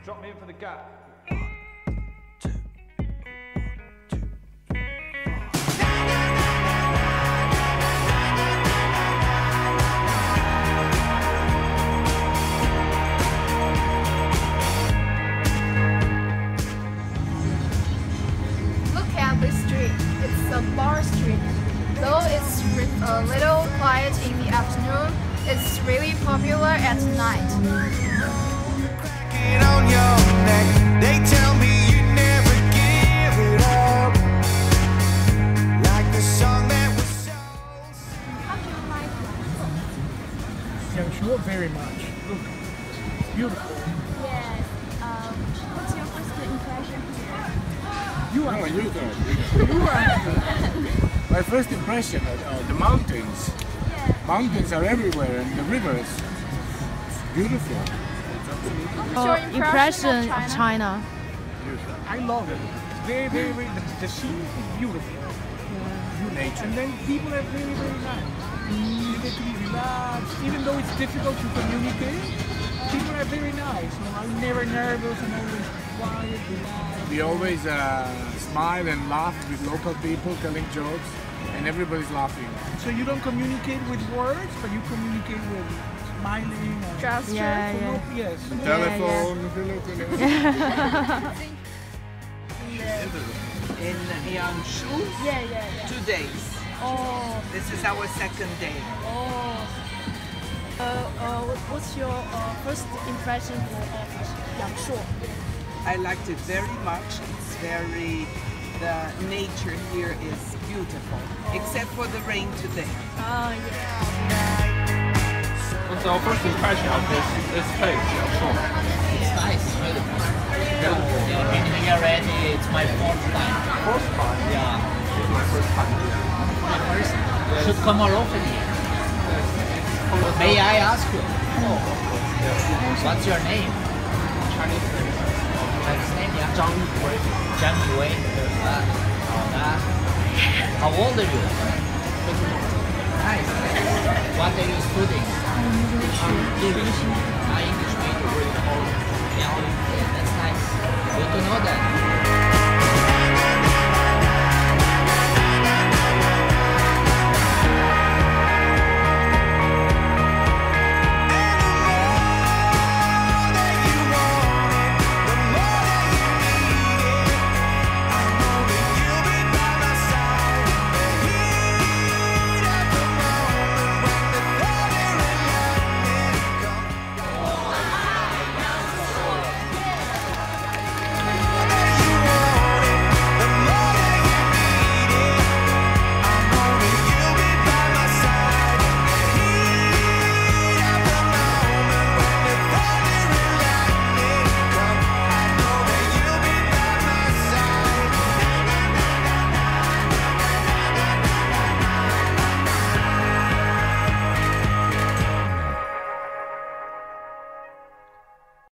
Drop me in for the gap. Look at this street. It's a bar street. Though it's a little quiet in the afternoon, it's really popular at night. On your neck, they tell me you never give it up, like the song that was so. How do you like Yangshuo very much. Look, it's beautiful. Yes. What's your first impression here? You are my first impression of the mountains. Yeah. Mountains are everywhere and the rivers. It's beautiful. What's your impression of China? I love it. Very, the scene is beautiful. Nature. And then people are very nice. You get to be relaxed. Even though it's difficult to communicate, people are very nice. You know, I'm never nervous and always quiet, relaxed. We always smile and laugh with local people, telling jokes, and everybody's laughing. So you don't communicate with words, but you communicate with smiling and Gesture. Yes. Telephone. In Yangshuo, Yeah. 2 days. Oh. This is our second day. What's your first impression of Yangshuo? I liked it very much. It's the nature here is beautiful, except for the rain today. Oh, yeah. What's our first impression of this place? It's nice, really. I've been here already, it's my fourth time. First time? Yeah, It's my first time here. my first. Should come more often here. May I ask you? What's your name? Chinese name. Chinese name, yeah? Zhang Yue. Zhang Yue. How old are you? Nice. What are you studying? English. English major.